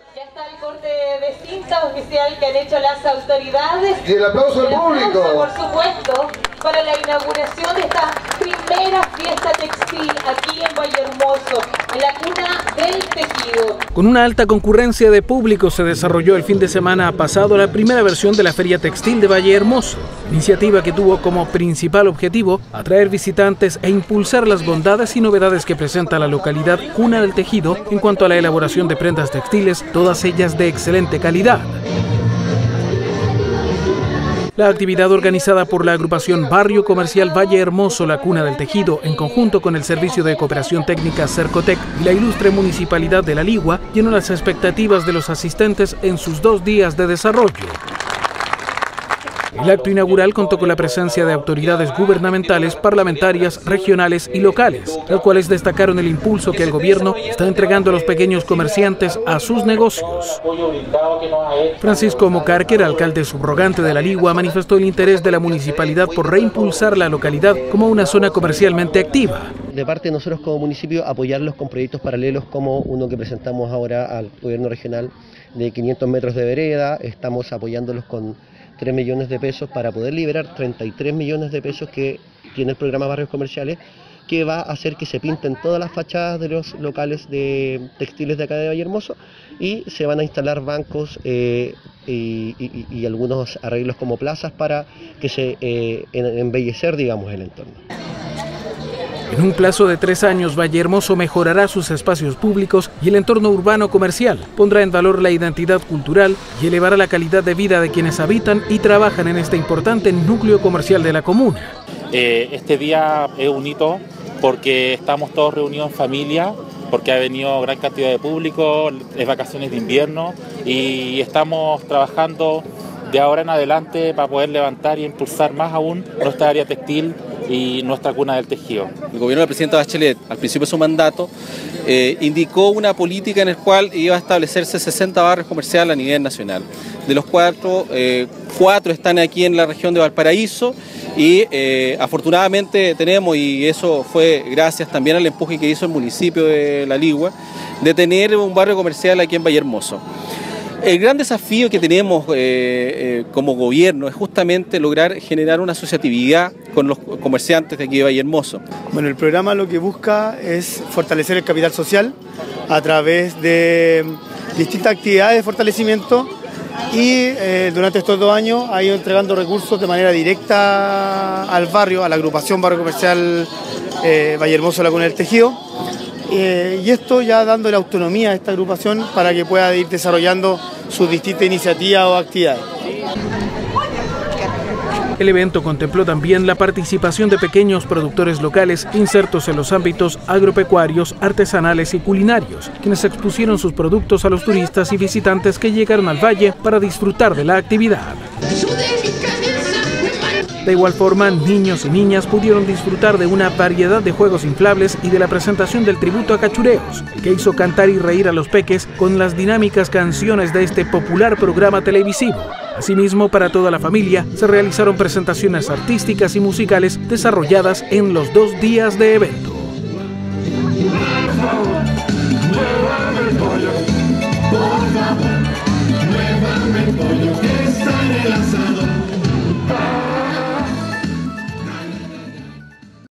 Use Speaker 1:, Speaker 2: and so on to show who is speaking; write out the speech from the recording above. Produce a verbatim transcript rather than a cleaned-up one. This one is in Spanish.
Speaker 1: Ya está el corte de cinta oficial que han hecho las autoridades.
Speaker 2: Y el aplauso al público.
Speaker 1: Por supuesto, para la inauguración de esta primera fiesta textil aquí en Vallehermoso, en la cuna del tejido.
Speaker 3: Con una alta concurrencia de público se desarrolló el fin de semana pasado la primera versión de la Feria Textil de Vallehermoso, iniciativa que tuvo como principal objetivo atraer visitantes e impulsar las bondades y novedades que presenta la localidad cuna del tejido en cuanto a la elaboración de prendas textiles, todas ellas de excelente calidad. La actividad organizada por la agrupación Barrio Comercial Vallehermoso, la Cuna del Tejido, en conjunto con el Servicio de Cooperación Técnica Cercotec y la ilustre Municipalidad de La Ligua, llenó las expectativas de los asistentes en sus dos días de desarrollo. El acto inaugural contó con la presencia de autoridades gubernamentales, parlamentarias, regionales y locales, las cuales destacaron el impulso que el gobierno está entregando a los pequeños comerciantes a sus negocios. Francisco Mocarquer, alcalde subrogante de La Ligua, manifestó el interés de la municipalidad por reimpulsar la localidad como una zona comercialmente activa.
Speaker 4: De parte de nosotros como municipio, apoyarlos con proyectos paralelos como uno que presentamos ahora al gobierno regional de quinientos metros de vereda. Estamos apoyándolos con tres millones de pesos para poder liberar treinta y tres millones de pesos que tiene el programa Barrios Comerciales, que va a hacer que se pinten todas las fachadas de los locales de textiles de acá de Vallehermoso y se van a instalar bancos eh, y, y, y algunos arreglos como plazas para que se eh, embellecer, digamos, el entorno.
Speaker 3: En un plazo de tres años, Vallehermoso mejorará sus espacios públicos y el entorno urbano comercial, pondrá en valor la identidad cultural y elevará la calidad de vida de quienes habitan y trabajan en este importante núcleo comercial de la comuna.
Speaker 5: Eh, este día es un hito porque estamos todos reunidos en familia, porque ha venido gran cantidad de público, es vacaciones de invierno y estamos trabajando de ahora en adelante para poder levantar e impulsar más aún nuestra área textil y nuestra cuna del tejido.
Speaker 6: El gobierno del presidente Bachelet, al principio de su mandato, eh, indicó una política en la cual iba a establecerse sesenta barrios comerciales a nivel nacional. De los cuatro, eh, cuatro están aquí en la región de Valparaíso y eh, afortunadamente tenemos, y eso fue gracias también al empuje que hizo el municipio de La Ligua, de tener un barrio comercial aquí en Vallehermoso. El gran desafío que tenemos eh, eh, como gobierno es justamente lograr generar una asociatividad con los comerciantes de aquí de Vallehermoso.
Speaker 7: Bueno, el programa lo que busca es fortalecer el capital social a través de distintas actividades de fortalecimiento y eh, durante estos dos años ha ido entregando recursos de manera directa al barrio, a la agrupación Barrio Comercial eh, Vallehermoso, la Cuna del Tejido. Eh, y esto ya dándole autonomía a esta agrupación para que pueda ir desarrollando sus distintas iniciativas o actividades.
Speaker 3: El evento contempló también la participación de pequeños productores locales insertos en los ámbitos agropecuarios, artesanales y culinarios, quienes expusieron sus productos a los turistas y visitantes que llegaron al valle para disfrutar de la actividad. De igual forma, niños y niñas pudieron disfrutar de una variedad de juegos inflables y de la presentación del tributo a Cachureos, que hizo cantar y reír a los peques con las dinámicas canciones de este popular programa televisivo. Asimismo, para toda la familia, se realizaron presentaciones artísticas y musicales desarrolladas en los dos días de evento.
Speaker 8: Por favor,